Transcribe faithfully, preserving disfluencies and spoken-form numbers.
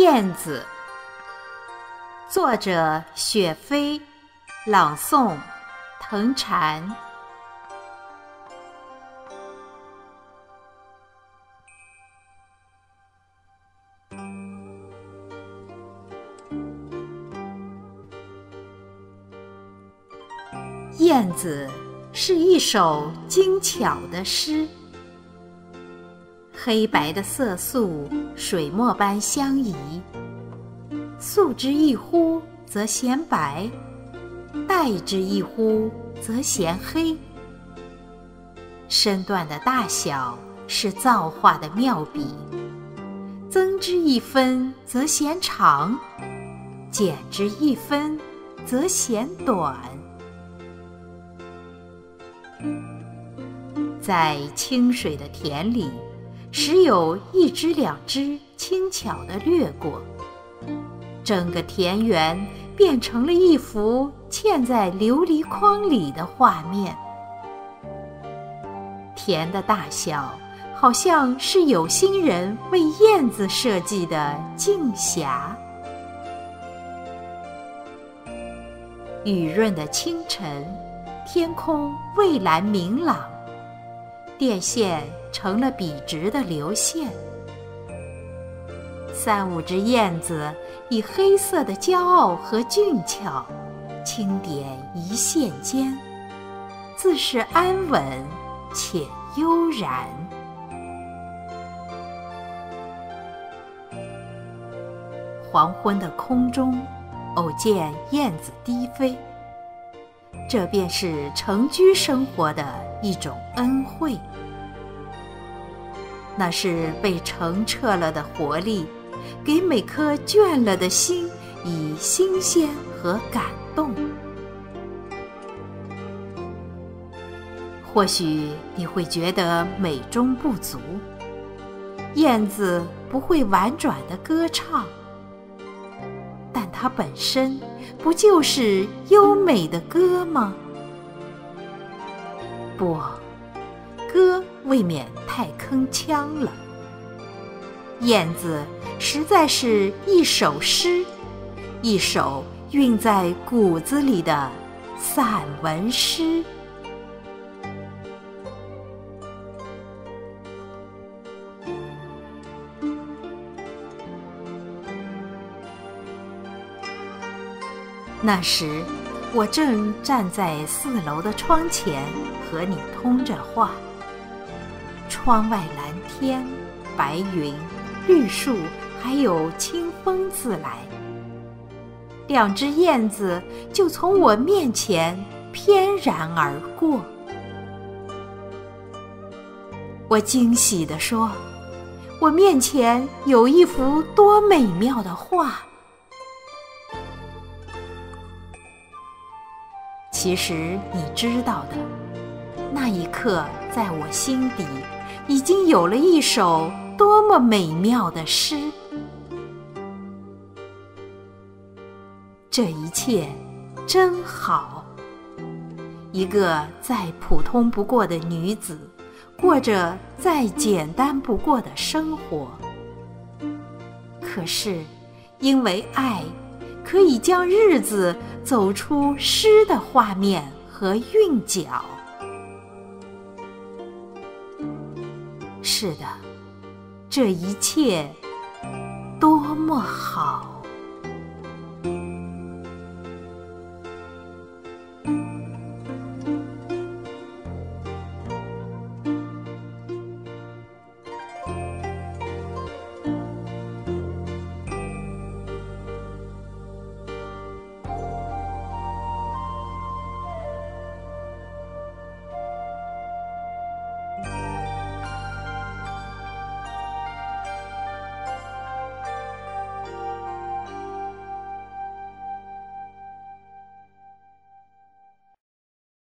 燕子》，作者雪飞，朗诵藤禅。燕子是一首精巧的诗，黑白的色素水墨般相宜，素之一忽则显白，黛之一忽则显黑。身段的大小是造化的妙笔，增之一分则显长，减之一分则显短。在清水的田里，时有一只两只轻巧地掠过，整个田园变成了一幅嵌在琉璃框里的画面。田的大小好像是有心人为燕子设计的镜匣。雨润的清晨，天空蔚蓝明朗，电线成了笔直的流线。三五只燕子以黑色的骄傲和俊俏，轻点一线间，自是安稳且悠然。黄昏的空中，偶见燕子低飞，这便是城居生活的一种恩惠。那是被澄澈了的活力，给每颗倦了的心以新鲜和感动。或许你会觉得美中不足，燕子不会婉转的歌唱，但它本身不就是优美的歌吗？不，歌未免太铿锵了。燕子实在是一首诗，一首蕴在骨子里的散文诗。那时，我正站在四楼的窗前和你通着话。窗外蓝天、白云、绿树，还有清风自来。两只燕子就从我面前翩然而过。我惊喜地说，我面前有一幅多美妙的画。其实你知道的，那一刻在我心底已经有了一首多么美妙的诗。这一切真好。一个再普通不过的女子，过着再简单不过的生活。可是，因为爱，可以将日子走出诗的画面和韵脚。是的，这一切多么好！